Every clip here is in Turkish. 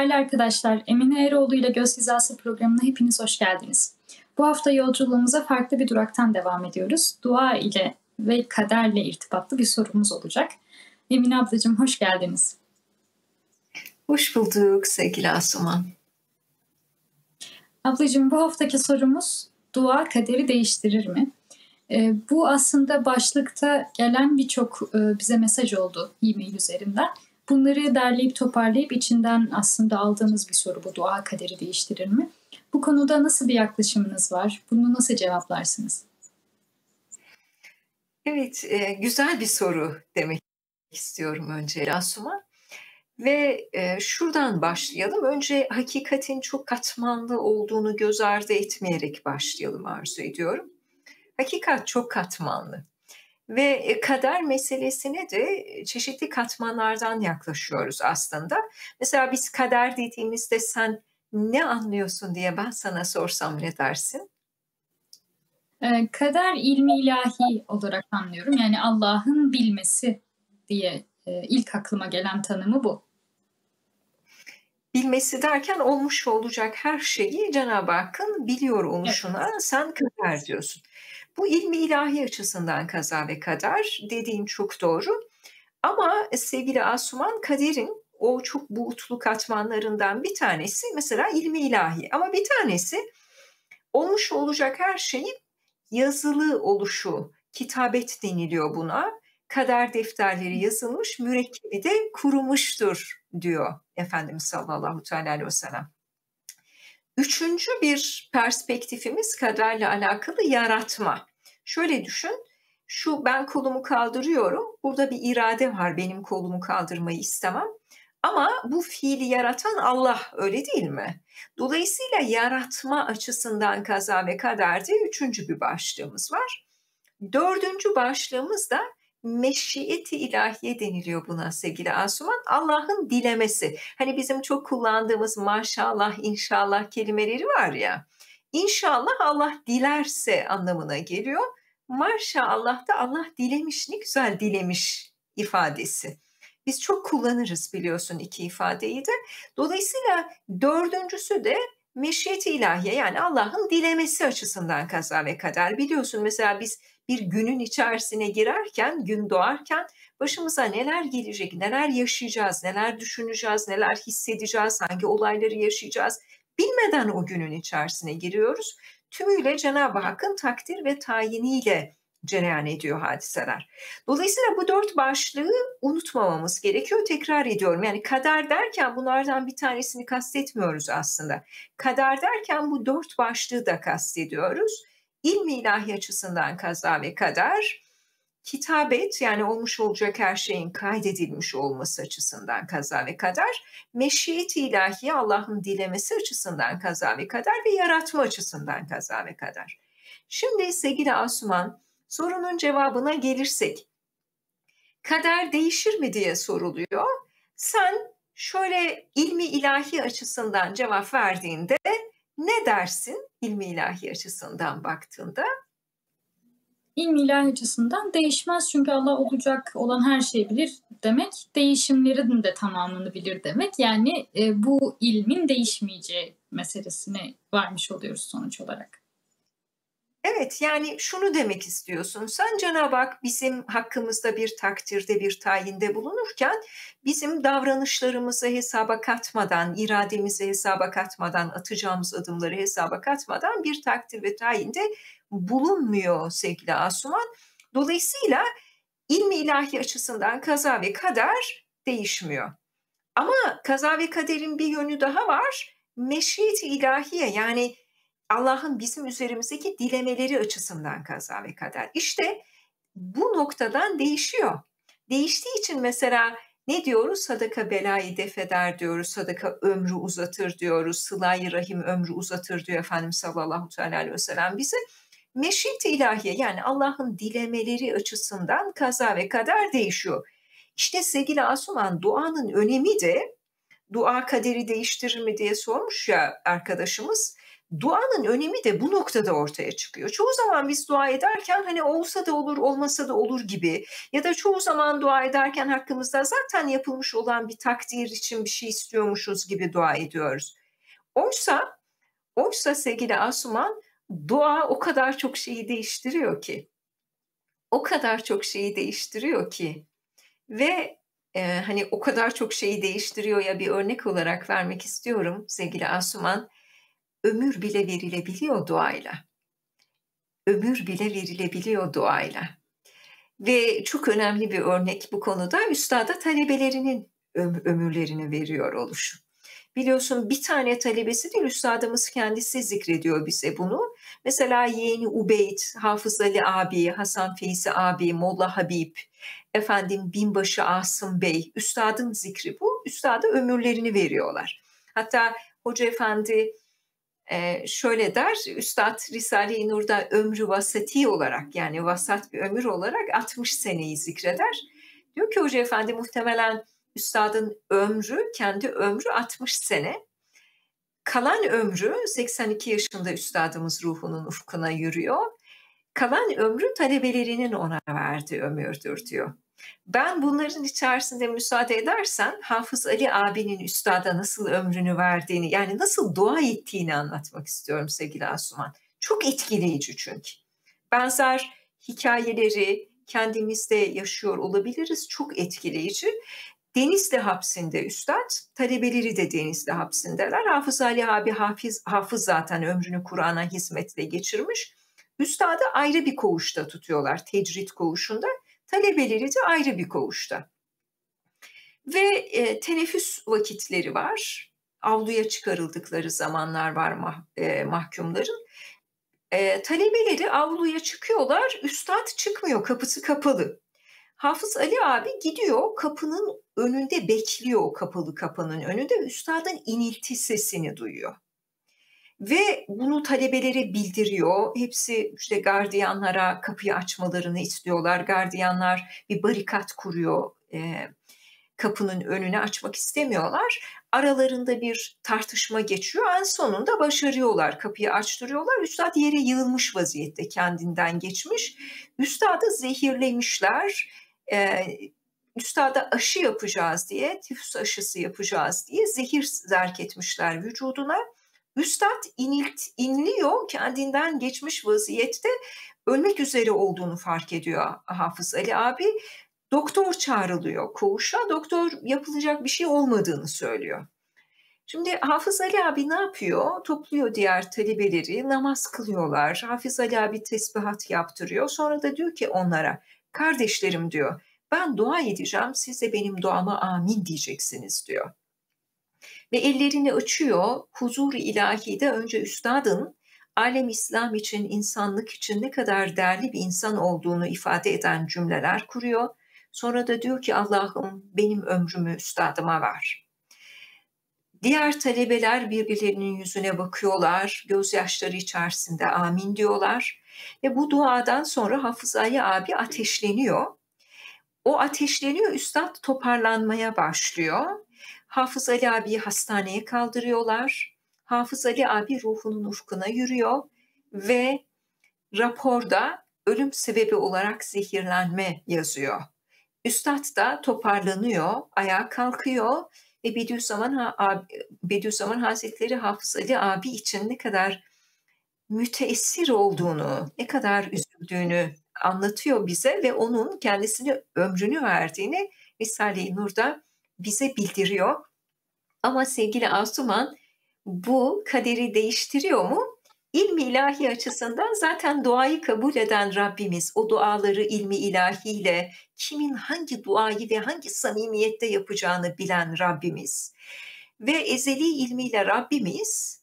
Değerli arkadaşlar, Emine Eroğlu ile Göz Hizası programına hepiniz hoş geldiniz. Bu hafta yolculuğumuza farklı bir duraktan devam ediyoruz. Dua ile ve kaderle irtibatlı bir sorumuz olacak. Emine ablacığım hoş geldiniz. Hoş bulduk sevgili Asuman. Ablacığım bu haftaki sorumuz dua kaderi değiştirir mi? Bu aslında başlıkta gelen birçok bize mesaj oldu e-mail üzerinden. Bunları derleyip toparlayıp içinden aslında aldığımız bir soru bu, dua kaderi değiştirir mi? Bu konuda nasıl bir yaklaşımınız var? Bunu nasıl cevaplarsınız? Evet, güzel bir soru demek istiyorum önce Asuman. Ve şuradan başlayalım. Önce hakikatin çok katmanlı olduğunu göz ardı etmeyerek başlayalım arzu ediyorum. Hakikat çok katmanlı. Ve kader meselesine de çeşitli katmanlardan yaklaşıyoruz aslında. Mesela biz kader dediğimizde sen ne anlıyorsun diye ben sana sorsam ne dersin? Kader ilmi ilahi olarak anlıyorum. Yani Allah'ın bilmesi diye ilk aklıma gelen tanımı bu. Bilmesi derken olmuş olacak her şeyi Cenab-ı Hakk'ın biliyor oluşuna Evet. sen kader diyorsun. Bu ilmi ilahi açısından kaza ve kader dediğin çok doğru. Ama sevgili Asuman, kaderin o çok boyutlu katmanlarından bir tanesi mesela ilmi ilahi. Ama bir tanesi olmuş olacak her şeyin yazılı oluşu, kitabet deniliyor buna. Kader defterleri yazılmış, mürekkebi de kurumuştur diyor Efendimiz sallallahu aleyhi ve sellem. Üçüncü bir perspektifimiz kaderle alakalı yaratma. Şöyle düşün, ben kolumu kaldırıyorum, burada bir irade var, benim kolumu kaldırmayı istemem. Ama bu fiili yaratan Allah, öyle değil mi? Dolayısıyla yaratma açısından kaza ve kaderde üçüncü bir başlığımız var. Dördüncü başlığımız da meşiyeti ilahiye deniliyor buna sevgili Asuman. Allah'ın dilemesi. Hani bizim çok kullandığımız maşallah, inşallah kelimeleri var ya. İnşallah Allah dilerse anlamına geliyor. Maşallah da Allah dilemiş, ne güzel dilemiş ifadesi. Biz çok kullanırız biliyorsun iki ifadeyi de. Dolayısıyla dördüncüsü de meşiyeti ilahiye, yani Allah'ın dilemesi açısından kaza ve kader. Biliyorsun mesela biz bir günün içerisine girerken, gün doğarken başımıza neler gelecek, neler yaşayacağız, neler düşüneceğiz, neler hissedeceğiz, hangi olayları yaşayacağız bilmeden o günün içerisine giriyoruz. Tümüyle Cenab-ı Hakk'ın takdir ve tayiniyle cereyan ediyor hadiseler. Dolayısıyla bu dört başlığı unutmamamız gerekiyor. Tekrar ediyorum, yani kader derken bunlardan bir tanesini kastetmiyoruz aslında. Kader derken bu dört başlığı da kastediyoruz. İlmi ilahi açısından kaza ve kader, kitabet yani olmuş olacak her şeyin kaydedilmiş olması açısından kaza ve kader, meşiyeti ilahi Allah'ın dilemesi açısından kaza ve kader ve yaratma açısından kaza ve kader. Şimdi sevgili Asuman, sorunun cevabına gelirsek, kader değişir mi diye soruluyor. Sen şöyle ilmi ilahi açısından cevap verdiğinde ne dersin ilmi ilahi açısından baktığında? İlmi ilahi açısından değişmez çünkü Allah olacak olan her şeyi bilir demek, değişimlerin de tamamını bilir demek. Yani bu ilmin değişmeyeceği meselesine varmış oluyoruz sonuç olarak. Evet, yani şunu demek istiyorsun. Sen Cenab-ı Hak bizim hakkımızda bir takdirde, bir tayinde bulunurken bizim davranışlarımızı hesaba katmadan, irademizi hesaba katmadan, atacağımız adımları hesaba katmadan bir takdir ve tayinde bulunmuyor sevgili Asuman. Dolayısıyla ilmi ilahi açısından kaza ve kader değişmiyor. Ama kaza ve kaderin bir yönü daha var. Meşiyet-i ilahiye, yani Allah'ın bizim üzerimizdeki dilemeleri açısından kaza ve kader. İşte bu noktadan değişiyor. Değiştiği için mesela ne diyoruz? Sadaka belayı defeder diyoruz. Sadaka ömrü uzatır diyoruz. Sıla-i rahim ömrü uzatır diyor Efendimiz sallallahu aleyhi ve sellem bize. Meşiyet-i ilahiye, yani Allah'ın dilemeleri açısından kaza ve kader değişiyor. İşte sevgili Asuman, duanın önemi de, dua kaderi değiştirir mi diye sormuş ya arkadaşımız. duanın önemi de bu noktada ortaya çıkıyor. Çoğu zaman biz dua ederken hani olsa da olur, olmasa da olur gibi ya da çoğu zaman dua ederken hakkımızda zaten yapılmış olan bir takdir için bir şey istiyormuşuz gibi dua ediyoruz. Oysa, oysa sevgili Asuman, dua o kadar çok şeyi değiştiriyor ki, o kadar çok şeyi değiştiriyor ki ve hani o kadar çok şeyi değiştiriyor ya, bir örnek olarak vermek istiyorum sevgili Asuman. Ömür bile verilebiliyor duayla. Ömür bile verilebiliyor duayla. Ve çok önemli bir örnek bu konuda üstada talebelerinin ömürlerini veriyor oluşu. Biliyorsun bir tane talebesi değil, üstadımız kendisi zikrediyor bize bunu. Mesela yeğeni Ubeyd, Hafız Ali abi, Hasan Feyzi abi, Molla Habib, efendim Binbaşı Asım Bey, üstadın zikri bu. Üstada ömürlerini veriyorlar. Hatta Hoca Efendi şöyle der, Üstad Risale-i Nur'da ömrü vasati olarak, yani vasat bir ömür olarak 60 seneyi zikreder. Diyor ki Hoca Efendi, muhtemelen Üstadın ömrü, kendi ömrü 60 sene. Kalan ömrü, 82 yaşında Üstadımız ruhunun ufkuna yürüyor. Kalan ömrü talebelerinin ona verdiği ömürdür diyor. Ben bunların içerisinde müsaade edersen Hafız Ali abinin üstada nasıl ömrünü verdiğini, yani nasıl dua ettiğini anlatmak istiyorum sevgili Asuman. Çok etkileyici çünkü. Benzer hikayeleri kendimizde yaşıyor olabiliriz. Çok etkileyici. Denizli hapsinde üstad, talebeleri de Denizli hapsindeler. Hafız Ali abi hafız zaten ömrünü Kur'an'a hizmetle geçirmiş. Üstadı ayrı bir koğuşta tutuyorlar, tecrid koğuşunda. Talebeleri de ayrı bir koğuşta. Ve teneffüs vakitleri var. Avluya çıkarıldıkları zamanlar var mahkumların. Talebeleri avluya çıkıyorlar, üstad çıkmıyor, kapısı kapalı. Hafız Ali abi gidiyor, kapının önünde bekliyor, o kapalı kapının önünde. Üstadın inilti sesini duyuyor. Ve bunu talebelere bildiriyor. Hepsi işte gardiyanlara kapıyı açmalarını istiyorlar. Gardiyanlar bir barikat kuruyor. Kapının önüne açmak istemiyorlar. Aralarında bir tartışma geçiyor. En sonunda başarıyorlar. Kapıyı açtırıyorlar. Üstad yere yığılmış vaziyette, kendinden geçmiş. Üstadı zehirlemişler. Üstada aşı yapacağız diye, tifüs aşısı yapacağız diye zehir zerk etmişler vücuduna. Üstad inliyor, kendinden geçmiş vaziyette, ölmek üzere olduğunu fark ediyor Hafız Ali abi. Doktor çağrılıyor koğuşa, doktor yapılacak bir şey olmadığını söylüyor. Şimdi Hafız Ali abi ne yapıyor? Topluyor diğer talebeleri, namaz kılıyorlar. Hafız Ali abi tesbihat yaptırıyor. Sonra da diyor ki onlara, kardeşlerim diyor, ben dua edeceğim, siz de benim duama amin diyeceksiniz diyor. Ve ellerini açıyor, huzur-u ilahide önce üstadın alem İslam için, insanlık için ne kadar değerli bir insan olduğunu ifade eden cümleler kuruyor. Sonra da diyor ki, Allah'ım benim ömrümü üstadıma ver. Diğer talebeler birbirlerinin yüzüne bakıyorlar, gözyaşları içerisinde amin diyorlar. Ve bu duadan sonra Hafız Ali abi ateşleniyor. O ateşleniyor, üstad toparlanmaya başlıyor. Hafız Ali abiyi hastaneye kaldırıyorlar. Hafız Ali abi ruhunun ufkuna yürüyor ve raporda ölüm sebebi olarak zehirlenme yazıyor. Üstad da toparlanıyor, ayağa kalkıyor ve Bediüzzaman Hazretleri Hafız Ali abi için ne kadar müteessir olduğunu, ne kadar üzüldüğünü anlatıyor bize ve onun kendisine ömrünü verdiğini Risale-i Nur'da bize bildiriyor. Ama sevgili Asuman, bu kaderi değiştiriyor mu? İlmi ilahi açısından zaten duayı kabul eden Rabbimiz, o duaları ilmi ilahiyle kimin hangi duayı ve hangi samimiyette yapacağını bilen Rabbimiz ve ezeli ilmiyle Rabbimiz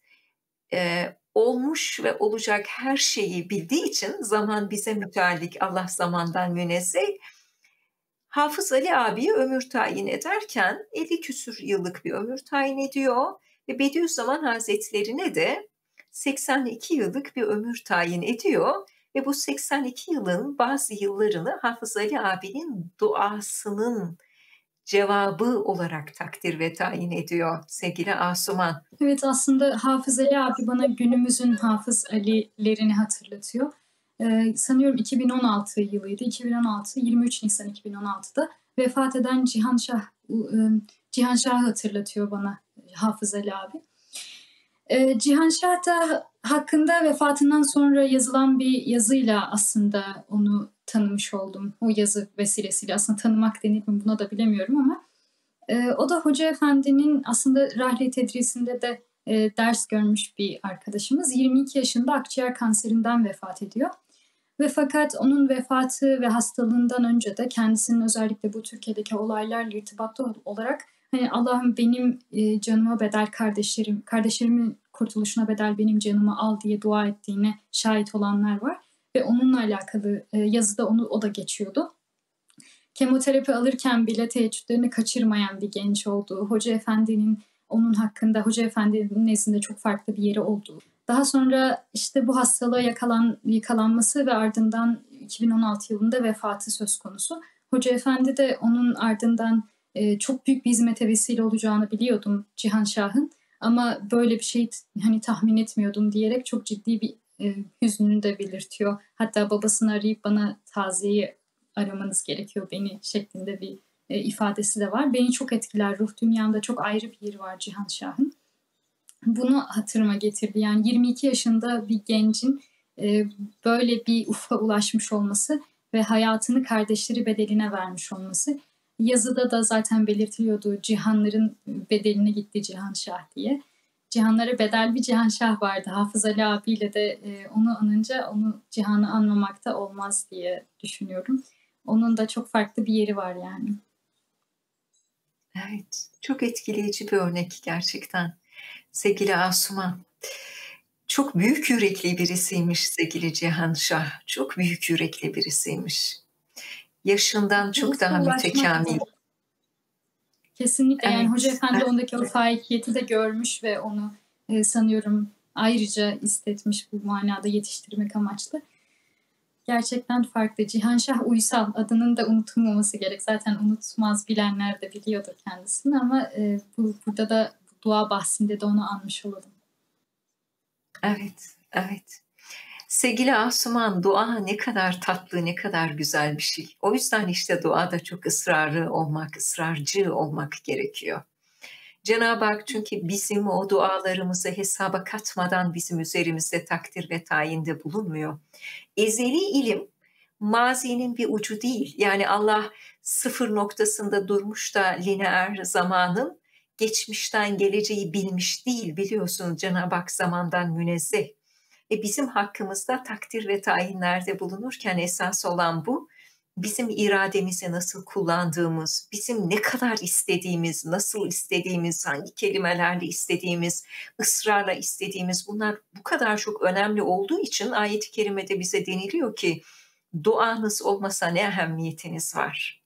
olmuş ve olacak her şeyi bildiği için, zaman bize müteallik, Allah zamandan münezzeh. Hafız Ali abiye ömür tayin ederken 50 küsur yıllık bir ömür tayin ediyor ve Bediüzzaman Hazretlerine de 82 yıllık bir ömür tayin ediyor ve bu 82 yılın bazı yıllarını Hafız Ali abinin duasının cevabı olarak takdir ve tayin ediyor sevgili Asuman. Evet, aslında Hafız Ali abi bana günümüzün Hafız Ali'lerini hatırlatıyor. Sanıyorum 2016 yılıydı. 2016, 23 Nisan 2016'da vefat eden Cihan Şah'ı hatırlatıyor bana Hafız Ali abi. Cihan Şah da hakkında vefatından sonra yazılan bir yazıyla aslında onu tanımış oldum. O yazı vesilesiyle aslında tanımak denir mi buna da bilemiyorum ama o da Hoca Efendi'nin aslında Rahle Tedrisi'nde de ders görmüş bir arkadaşımız. 22 yaşında akciğer kanserinden vefat ediyor. Ve fakat onun vefatı ve hastalığından önce de kendisinin özellikle bu Türkiye'deki olaylarla irtibatlı olarak hani Allah'ım benim canıma bedel kardeşlerimin kurtuluşuna bedel benim canımı al diye dua ettiğine şahit olanlar var. Ve onunla alakalı yazıda o da geçiyordu. Kemoterapi alırken bile teheccüdlerini kaçırmayan bir genç olduğu, Hoca Efendi'nin onun hakkında Hoca Efendi'nin nezdinde çok farklı bir yeri olduğu. Daha sonra işte bu hastalığa yakalanması ve ardından 2016 yılında vefatı söz konusu. Hoca Efendi de onun ardından çok büyük bir hizmete vesile olacağını biliyordum Cihan Şah'ın. Ama böyle bir şey hani tahmin etmiyordum diyerek çok ciddi bir hüznünü de belirtiyor. Hatta babasını arayıp bana taziyeyi aramanız gerekiyor beni şeklinde bir ifadesi de var. Beni çok etkiler. Ruh dünyamda çok ayrı bir yeri var Cihan Şah'ın. Bunu hatırıma getirdi. Yani 22 yaşında bir gencin böyle bir ufka ulaşmış olması ve hayatını kardeşleri bedeline vermiş olması. Yazıda da zaten belirtiliyordu cihanların bedeline gitti Cihan Şah diye. Cihanlara bedel bir Cihan Şah vardı. Hafız Ali abiyle de onu anınca onu cihanı anmamakta olmaz diye düşünüyorum. Onun da çok farklı bir yeri var yani. Evet, çok etkileyici bir örnek gerçekten. Sevgili Asuman, çok büyük yürekli birisiymiş sevgili Cihan Şah. Çok büyük yürekli birisiymiş. Yaşından çok daha mütekamil. Kesinlikle, yani Evet, Hoca Efendi evet. ondaki o faikiyeti de görmüş ve onu sanıyorum ayrıca istetmiş bu manada yetiştirmek amaçlı. Gerçekten farklı. Cihan Şah Uysal adının da unutulmaması gerek. Zaten unutmaz bilenler de biliyordur kendisini ama burada da dua bahsinde de onu anmış olalım. Evet, evet. Sevgili Asuman, dua ne kadar tatlı, ne kadar güzel bir şey. O yüzden işte duada çok ısrarcı olmak gerekiyor. Cenab-ı Hak çünkü bizim o dualarımızı hesaba katmadan bizim üzerimizde takdir ve tayinde bulunmuyor. Ezeli ilim mazinin bir ucu değil. Yani Allah sıfır noktasında durmuş da lineer zamanın geçmişten geleceği bilmiş değil, biliyorsun Cenab-ı Hak zamandan münezzeh. Bizim hakkımızda takdir ve tayinlerde bulunurken esas olan bu. Bizim irademizi nasıl kullandığımız, bizim ne kadar istediğimiz, nasıl istediğimiz, hangi kelimelerle istediğimiz, ısrarla istediğimiz, bunlar bu kadar çok önemli olduğu için ayet-i kerimede bize deniliyor ki duanız olmasa ne ehemmiyetiniz var?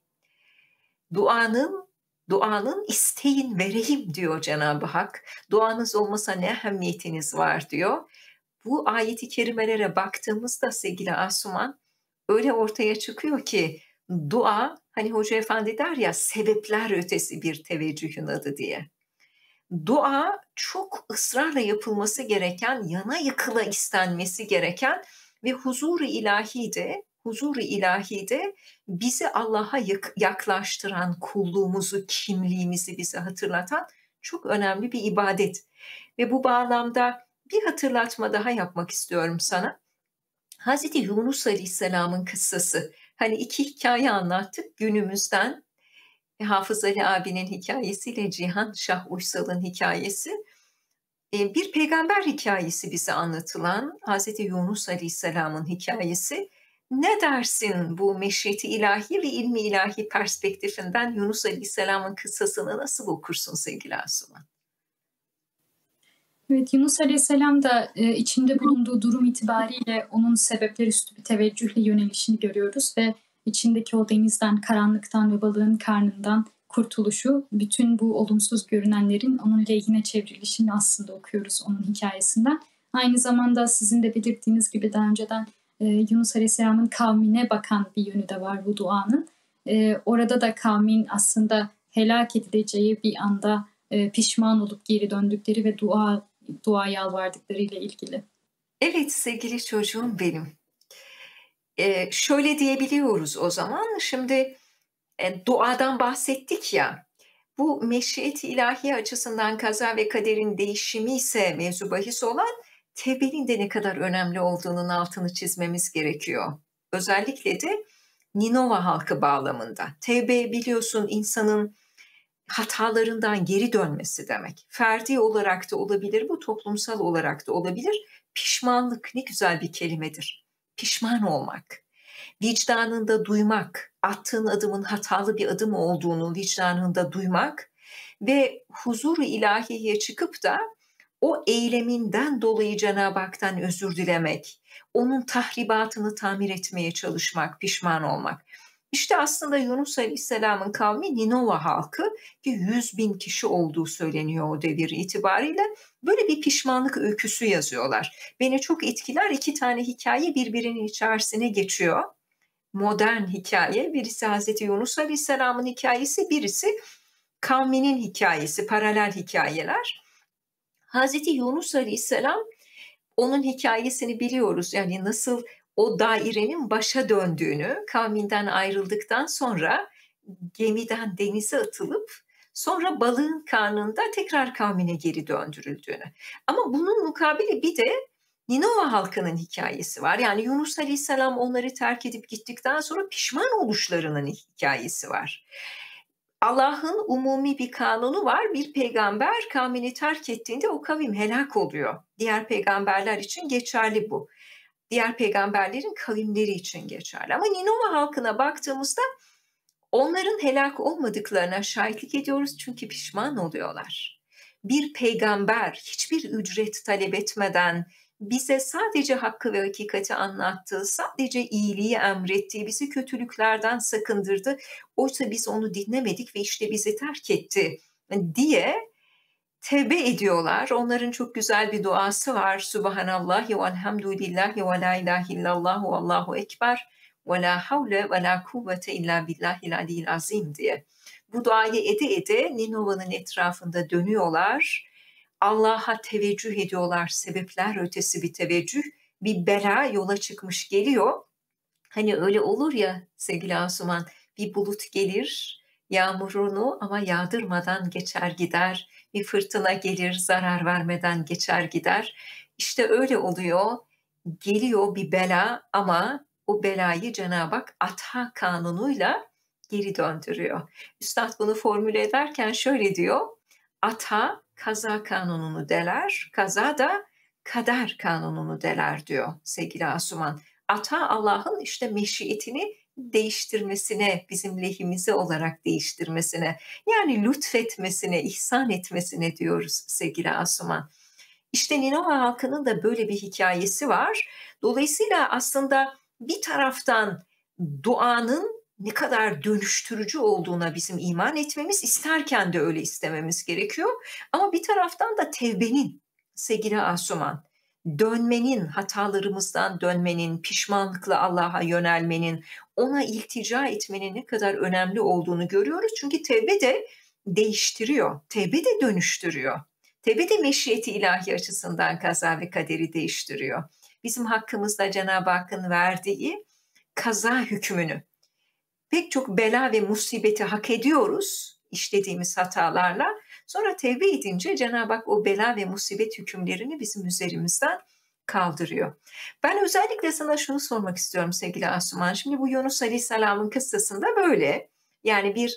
Duanın isteyin vereyim diyor Cenab-ı Hak. Duanız olmasa ne ehemmiyetiniz var diyor. Bu ayet-i kerimelere baktığımızda sevgili Asuman, öyle ortaya çıkıyor ki dua, hani Hoca Efendi der ya, sebepler ötesi bir teveccühün adı diye. Dua çok ısrarla yapılması gereken, yana yıkıla istenmesi gereken ve huzur-u ilahide bizi Allah'a yaklaştıran, kulluğumuzu, kimliğimizi bize hatırlatan çok önemli bir ibadet. Ve bu bağlamda bir hatırlatma daha yapmak istiyorum sana. Hazreti Yunus Aleyhisselam'ın kıssası. Hani iki hikaye anlattık günümüzden. Hafız Ali abinin hikayesiyle Cihan Şah Uysal'ın hikayesi. Bir peygamber hikayesi bize anlatılan Hazreti Yunus Aleyhisselam'ın hikayesi. Ne dersin bu meşiyeti ilahi ve ilmi ilahi perspektifinden Yunus Aleyhisselam'ın kıssasını nasıl okursun sevgili Asuman? Evet, Yunus Aleyhisselam da içinde bulunduğu durum itibariyle onun sebepler üstü bir teveccühle yönelişini görüyoruz ve içindeki o denizden, karanlıktan ve balığın karnından kurtuluşu, bütün bu olumsuz görünenlerin onun lehine çevrilişini aslında okuyoruz onun hikayesinden. Aynı zamanda sizin de belirttiğiniz gibi daha önceden Yunus Aleyhisselam'ın kavmine bakan bir yönü de var bu duanın. Orada da kavmin aslında helak edileceği bir anda pişman olup geri döndükleri ve dua yalvardıkları ile ilgili. Evet sevgili çocuğum benim. Şöyle diyebiliyoruz o zaman. Şimdi duadan bahsettik ya. Bu meşiyet-i ilahi açısından kaza ve kaderin değişimi ise mevzu bahis olan, tevbenin de ne kadar önemli olduğunun altını çizmemiz gerekiyor. Özellikle de Ninova halkı bağlamında. Tevbe biliyorsun insanın hatalarından geri dönmesi demek. Ferdi olarak da olabilir bu, toplumsal olarak da olabilir. Pişmanlık ne güzel bir kelimedir. Pişman olmak. Vicdanında duymak, attığın adımın hatalı bir adım olduğunu vicdanında duymak ve huzur-u ilahiye çıkıp da o eyleminden dolayı Cenab-ı Hak'tan özür dilemek, onun tahribatını tamir etmeye çalışmak, pişman olmak. İşte aslında Yunus Aleyhisselam'ın kavmi Ninova halkı, ki 100.000 kişi olduğu söyleniyor o devir itibariyle, böyle bir pişmanlık öyküsü yazıyorlar. Beni çok etkiler, 2 tane hikaye birbirinin içerisine geçiyor. Modern hikaye, birisi Hazreti Yunus Aleyhisselam'ın hikayesi, birisi kavminin hikayesi, paralel hikayeler. Hazreti Yunus Aleyhisselam, onun hikayesini biliyoruz. Yani nasıl o dairenin başa döndüğünü, kavminden ayrıldıktan sonra gemiden denize atılıp sonra balığın karnında tekrar kavmine geri döndürüldüğünü. Ama bunun mukabili bir de Ninova halkının hikayesi var. Yani Yunus Aleyhisselam onları terk edip gittikten sonra pişman oluşlarının hikayesi var. Allah'ın umumi bir kanunu var. Bir peygamber kavmini terk ettiğinde o kavim helak oluyor. Diğer peygamberler için geçerli bu. Diğer peygamberlerin kavimleri için geçerli. Ama Ninova halkına baktığımızda onların helak olmadıklarına şahitlik ediyoruz çünkü pişman oluyorlar. Bir peygamber hiçbir ücret talep etmeden bize sadece hakkı ve hakikati anlattı, sadece iyiliği emretti, bizi kötülüklerden sakındırdı. Oysa biz onu dinlemedik ve işte bizi terk etti diye tevbe ediyorlar. Onların çok güzel bir duası var. Subhanallahi ve elhamdülillahi ve la ilahe illallah ve allahu ekber ve la havle ve la kuvvete illa billahil aliyyil azim diye. Bu duayı ede ede Ninova'nın etrafında dönüyorlar. Allah'a teveccüh ediyorlar. Sebepler ötesi bir teveccüh. Bir bela yola çıkmış geliyor. Hani öyle olur ya sevgili Asuman, bir bulut gelir, yağmurunu ama yağdırmadan geçer gider. Bir fırtına gelir, zarar vermeden geçer gider. İşte öyle oluyor. Geliyor bir bela ama o belayı Cenab-ı Hak atha kanunuyla geri döndürüyor. Üstad bunu formüle ederken şöyle diyor. Atha kaza kanununu deler, kaza da kader kanununu deler diyor sevgili Asuman. Ata Allah'ın işte meşiyetini değiştirmesine, bizim lehimize olarak değiştirmesine, yani lütfetmesine, ihsan etmesine diyoruz sevgili Asuman. İşte Ninova halkının da böyle bir hikayesi var. Dolayısıyla aslında bir taraftan duanın ne kadar dönüştürücü olduğuna bizim iman etmemiz, isterken de öyle istememiz gerekiyor. Ama bir taraftan da tevbenin sevgili Asuman, dönmenin, hatalarımızdan dönmenin, pişmanlıkla Allah'a yönelmenin, ona iltica etmenin ne kadar önemli olduğunu görüyoruz. Çünkü tevbe de değiştiriyor, tevbe de dönüştürüyor. Tevbe de meşiyeti ilahi açısından kaza ve kaderi değiştiriyor. Bizim hakkımızda Cenab-ı Hakk'ın verdiği kaza hükmünü, pek çok bela ve musibeti hak ediyoruz işlediğimiz hatalarla. Sonra tevbe edince Cenab-ı Hak o bela ve musibet hükümlerini bizim üzerimizden kaldırıyor. Ben özellikle sana şunu sormak istiyorum sevgili Asuman. Şimdi bu Yunus Aleyhisselam'ın kıssasında böyle. Yani bir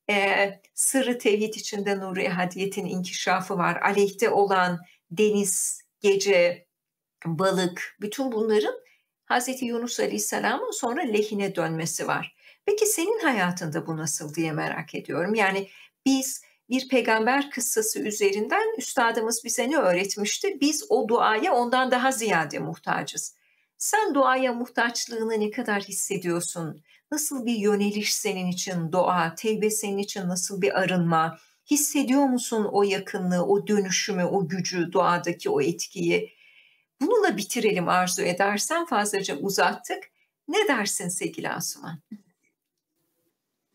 sırrı tevhid içinde nuru ehadiyetin inkişafı var. Aleyhte olan deniz, gece, balık, bütün bunların Hazreti Yunus Aleyhisselam'ın sonra lehine dönmesi var. Peki senin hayatında bu nasıl diye merak ediyorum. Yani biz bir peygamber kıssası üzerinden üstadımız bize ne öğretmişti? Biz o duaya ondan daha ziyade muhtacız. Sen duaya muhtaçlığını ne kadar hissediyorsun? Nasıl bir yöneliş senin için dua, tevbe senin için nasıl bir arınma? Hissediyor musun o yakınlığı, o dönüşümü, o gücü, duadaki o etkiyi? Bununla bitirelim arzu edersen, fazlaca uzattık. Ne dersin sevgili Asuman?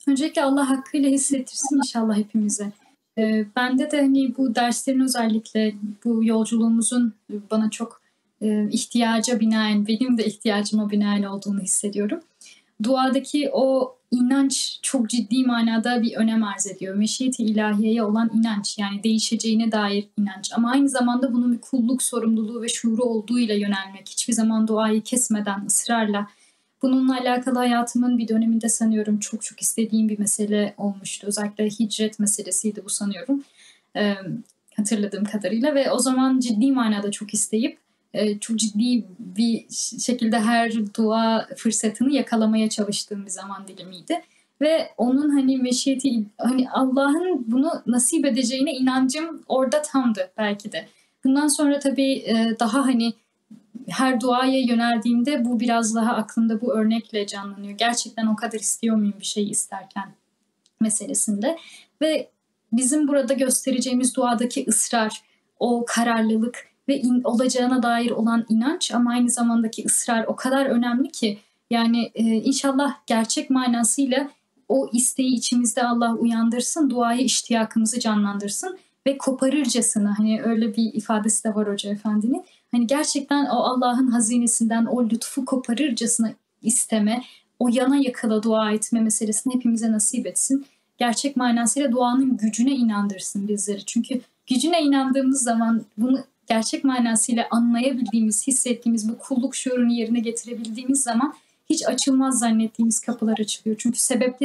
Öncelikle Allah hakkıyla hissettirsin inşallah hepimize. Bende de hani bu derslerin özellikle bu yolculuğumuzun bana çok ihtiyaca binaen, benim de ihtiyacıma binaen olduğunu hissediyorum. Duadaki o inanç çok ciddi manada bir önem arz ediyor. Meşiyeti ilahiyeye olan inanç, yani değişeceğine dair inanç. Ama aynı zamanda bunun bir kulluk sorumluluğu ve şuuru olduğuyla yönelmek. Hiçbir zaman duayı kesmeden, ısrarla. Bununla alakalı hayatımın bir döneminde sanıyorum çok çok istediğim bir mesele olmuştu. Özellikle hicret meselesiydi bu sanıyorum. Ee, Hatırladığım kadarıyla ve o zaman ciddi manada çok isteyip çok ciddi bir şekilde her dua fırsatını yakalamaya çalıştığım bir zaman dilimiydi. Ve onun hani meşiyeti, hani Allah'ın bunu nasip edeceğine inancım orada tamdı belki de. Bundan sonra tabii daha hani her duaya yöneldiğimde bu biraz daha aklımda bu örnekle canlanıyor. Gerçekten o kadar istiyor muyum bir şey isterken meselesinde. Ve bizim burada göstereceğimiz duadaki ısrar, o kararlılık ve olacağına dair olan inanç ama aynı zamandaki ısrar o kadar önemli ki yani inşallah gerçek manasıyla o isteği içimizde Allah uyandırsın, duaya iştiyakımızı canlandırsın ve koparırcasına, hani öyle bir ifadesi de var Hoca Efendi'nin. Hani gerçekten o Allah'ın hazinesinden o lütfu koparırcasına isteme, o yana yakala dua etme meselesini hepimize nasip etsin. Gerçek manasıyla duanın gücüne inandırsın bizleri. Çünkü gücüne inandığımız zaman bunu gerçek manasıyla anlayabildiğimiz, hissettiğimiz bu kulluk şuurunu yerine getirebildiğimiz zaman hiç açılmaz zannettiğimiz kapılar açılıyor. Çünkü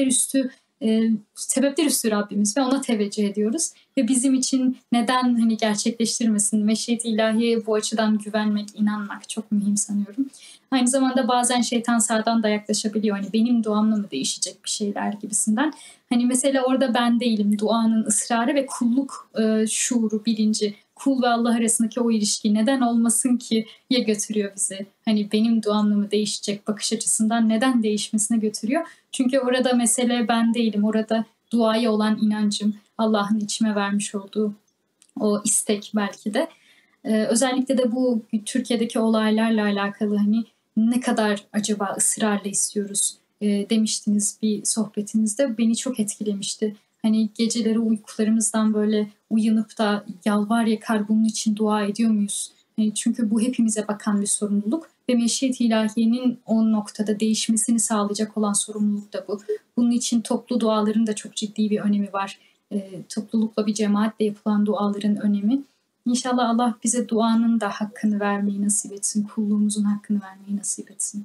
sebepler üstü Rabbimiz ve ona teveccüh ediyoruz. Ve bizim için neden hani gerçekleştirmesin? Meşiyet-i ilahiyeye bu açıdan güvenmek, inanmak çok mühim sanıyorum. Aynı zamanda bazen şeytan sağdan da yaklaşabiliyor. Hani benim duamla mı değişecek bir şeyler gibisinden. Hani mesela orada ben değilim. Duanın ısrarı ve kulluk şuuru, bilinci. Kul ve Allah arasındaki o ilişki neden olmasın ki ya götürüyor bizi. Hani benim duamla mı değişecek bakış açısından neden değişmesine götürüyor. Çünkü orada mesele ben değilim. Orada duaya olan inancım, Allah'ın içime vermiş olduğu o istek belki de. Özellikle de bu Türkiye'deki olaylarla alakalı hani ne kadar acaba ısrarla istiyoruz demiştiniz bir sohbetinizde. Beni çok etkilemişti. Hani geceleri uykularımızdan böyle uyanıp da yalvar yakar bunun için dua ediyor muyuz? Hani çünkü bu hepimize bakan bir sorumluluk ve meşiyet-i ilahiyenin o noktada değişmesini sağlayacak olan sorumluluk da bu. Bunun için toplu duaların da çok ciddi bir önemi var. Toplulukla bir cemaatle yapılan duaların önemi. İnşallah Allah bize duanın da hakkını vermeyi nasip etsin. Kulluğumuzun hakkını vermeyi nasip etsin.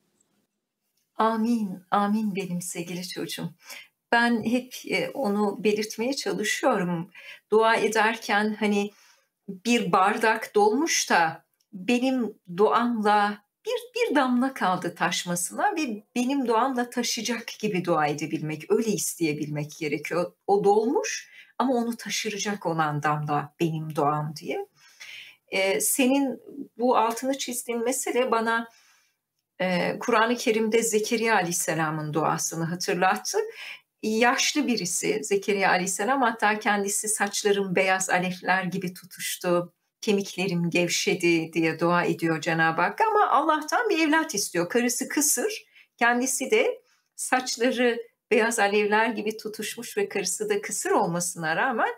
Amin, amin benim sevgili çocuğum. Ben hep onu belirtmeye çalışıyorum. Dua ederken hani bir bardak dolmuş da benim duamla bir damla kaldı taşmasına ve benim duamla taşıyacak gibi dua edebilmek, öyle isteyebilmek gerekiyor. O dolmuş ama onu taşıracak olan damla benim duam diye. Senin bu altını çizdiğin mesele bana Kur'an-ı Kerim'de Zekeriya Aleyhisselam'ın duasını hatırlattı. Yaşlı birisi Zekeriya Aleyhisselam, hatta kendisi saçlarım beyaz alevler gibi tutuştu, kemiklerim gevşedi diye dua ediyor Cenab-ı Hak, ama Allah'tan bir evlat istiyor. Karısı kısır, kendisi de saçları beyaz alevler gibi tutuşmuş ve karısı da kısır olmasına rağmen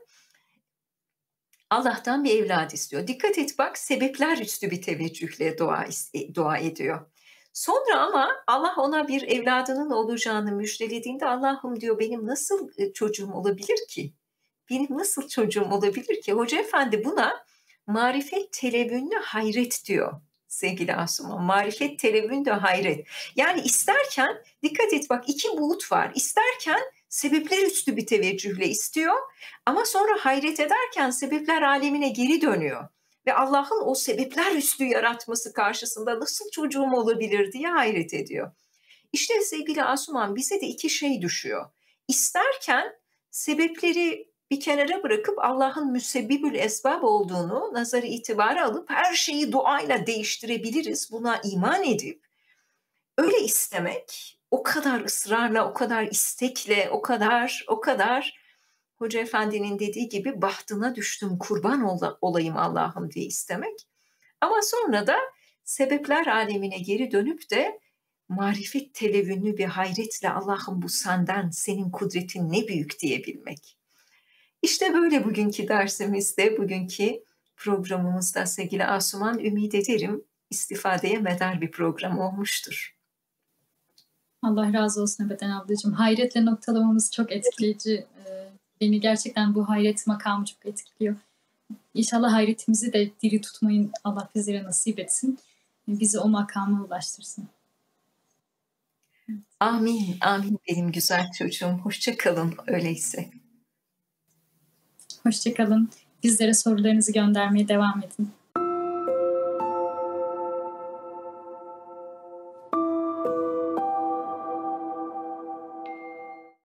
Allah'tan bir evlat istiyor. Dikkat et bak, sebepler üstü bir teveccühle dua ediyor. Sonra ama Allah ona bir evladının olacağını müjdelediğinde Allah'ım diyor, benim nasıl çocuğum olabilir ki? Benim nasıl çocuğum olabilir ki? Hoca Efendi buna marifet televünlü hayret diyor sevgili Asuman. Marifet televünlü hayret. Yani isterken dikkat et bak, iki buğut var. İsterken sebepler üstü bir teveccühle istiyor ama sonra hayret ederken sebepler alemine geri dönüyor. Ve Allah'ın o sebepler üstü yaratması karşısında nasıl çocuğum olabilir diye hayret ediyor. İşte sevgili Asuman, bize de iki şey düşüyor. İsterken sebepleri bir kenara bırakıp Allah'ın müsebbibül esbab olduğunu nazarı itibara alıp her şeyi duayla değiştirebiliriz, buna iman edip öyle istemek, o kadar ısrarla, o kadar istekle, o kadar Hoca Efendi'nin dediği gibi bahtına düştüm, kurban olayım Allah'ım diye istemek. Ama sonra da sebepler alemine geri dönüp de marifet televünlü bir hayretle Allah'ım bu senden, senin kudretin ne büyük diyebilmek. İşte böyle bugünkü dersimizde, bugünkü programımızda sevgili Asuman, ümit ederim istifadeye medar bir program olmuştur. Allah razı olsun Ebeden ablacığım. Hayretle noktalamamız çok etkileyici. Beni gerçekten bu hayret makamı çok etkiliyor. İnşallah hayretimizi de diri tutmayı Allah bizlere nasip etsin. Bizi o makama ulaştırsın. Amin, amin benim güzel çocuğum. Hoşça kalın öyleyse. Hoşça kalın. Bizlere sorularınızı göndermeye devam edin.